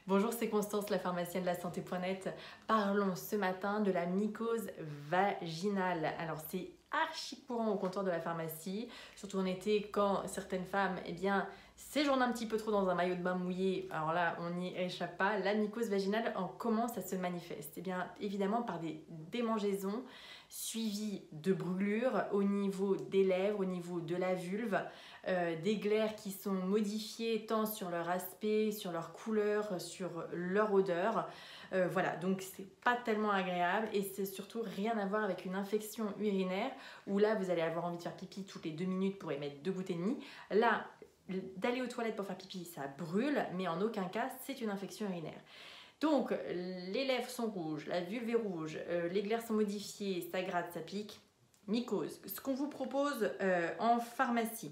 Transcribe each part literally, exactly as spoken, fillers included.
Bonjour, c'est Constance, la pharmacienne de la santé point net. Parlons ce matin de la mycose vaginale. Alors c'est archi courant au comptoir de la pharmacie, surtout en été quand certaines femmes eh bien, séjournent un petit peu trop dans un maillot de bain mouillé. Alors là, on n'y échappe pas. La mycose vaginale, en comment ça se manifeste? Eh bien, évidemment par des démangeaisons suivies de brûlures au niveau des lèvres, au niveau de la vulve, euh, des glaires qui sont modifiées tant sur leur aspect, sur leur couleur, sur leur odeur. Euh, voilà, donc c'est pas tellement agréable et c'est surtout rien à voir avec une infection urinaire où là vous allez avoir envie de faire pipi toutes les deux minutes pour émettre deux gouttes et demie. Là, d'aller aux toilettes pour faire pipi, ça brûle, mais en aucun cas c'est une infection urinaire. Donc les lèvres sont rouges, la vulve est rouge, euh, les glaires sont modifiées, ça gratte, ça pique. Mycose. Ce qu'on vous propose euh, en pharmacie,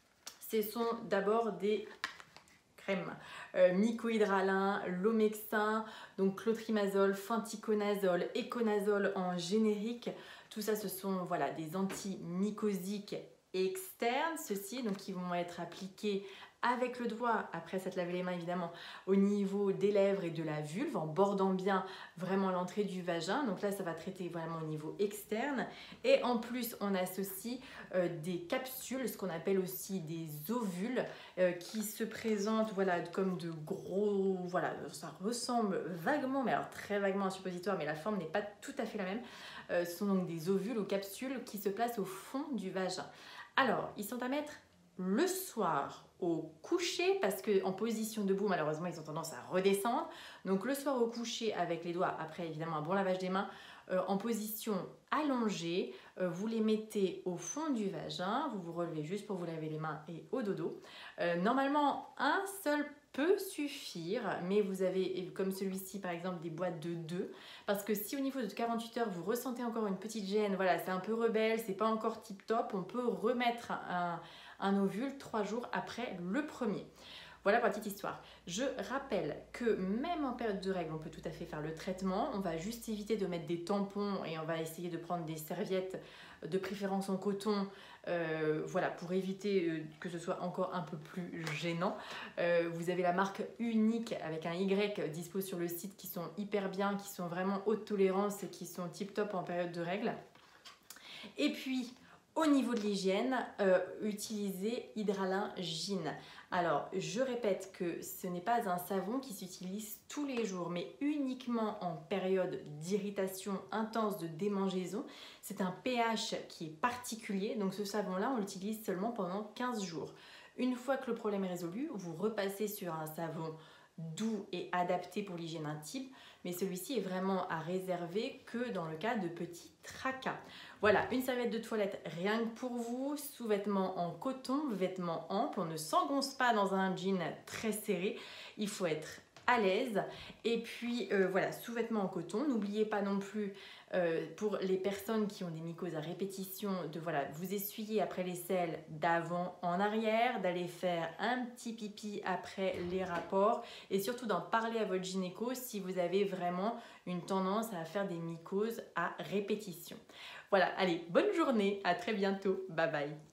ce sont d'abord des crèmes. Euh, mycohydralin, Lomexin, donc clotrimazole, fenticonazole, éconazole en générique. Tout ça, ce sont voilà, des antimycosiques externes, ceux-ci, donc qui vont être appliqués avec le doigt, après s'être lavé les mains évidemment, au niveau des lèvres et de la vulve, en bordant bien vraiment l'entrée du vagin. Donc là, ça va traiter vraiment au niveau externe. Et en plus, on associe euh, des capsules, ce qu'on appelle aussi des ovules, euh, qui se présentent voilà, comme de gros... Voilà, ça ressemble vaguement, mais alors très vaguement à un suppositoire, mais la forme n'est pas tout à fait la même. Euh, ce sont donc des ovules ou capsules qui se placent au fond du vagin. Alors, ils sont à mettre le soir au coucher parce qu'en position debout, malheureusement, ils ont tendance à redescendre. Donc le soir au coucher avec les doigts, après évidemment un bon lavage des mains, euh, en position allongée, euh, vous les mettez au fond du vagin, vous vous relevez juste pour vous laver les mains et au dodo. Euh, normalement, un seul peut suffire, mais vous avez, comme celui-ci par exemple, des boîtes de deux, parce que si au niveau de quarante-huit heures vous ressentez encore une petite gêne, voilà, c'est un peu rebelle, c'est pas encore tip top, on peut remettre un, un ovule trois jours après le premier. Voilà pour la petite histoire. Je rappelle que même en période de règles, on peut tout à fait faire le traitement. On va juste éviter de mettre des tampons et on va essayer de prendre des serviettes de préférence en coton, euh, voilà, pour éviter euh, que ce soit encore un peu plus gênant. Euh, vous avez la marque Unique avec un Y dispo sur le site qui sont hyper bien, qui sont vraiment haute tolérance et qui sont tip top en période de règles. Et puis, au niveau de l'hygiène, euh, utilisez Hydralin Gin. Alors, je répète que ce n'est pas un savon qui s'utilise tous les jours, mais uniquement en période d'irritation intense, de démangeaison. C'est un pH qui est particulier, donc ce savon-là, on l'utilise seulement pendant quinze jours. Une fois que le problème est résolu, vous repassez sur un savon doux et adapté pour l'hygiène intime, mais celui-ci est vraiment à réserver que dans le cas de petits tracas. Voilà, une serviette de toilette rien que pour vous, sous-vêtements en coton, vêtements amples, on ne s'engonce pas dans un jean très serré, il faut être à l'aise. Et puis euh, voilà, sous-vêtements en coton, n'oubliez pas non plus euh, pour les personnes qui ont des mycoses à répétition de voilà, vous essuyer après les selles d'avant en arrière, d'aller faire un petit pipi après les rapports et surtout d'en parler à votre gynéco si vous avez vraiment une tendance à faire des mycoses à répétition. Voilà, allez, bonne journée, à très bientôt, bye bye.